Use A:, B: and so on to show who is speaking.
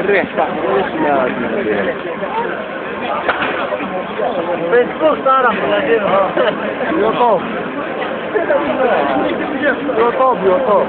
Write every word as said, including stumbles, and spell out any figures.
A: resta, não
B: Fez cortar a mulher.
A: Biotop. Biotop, biotop.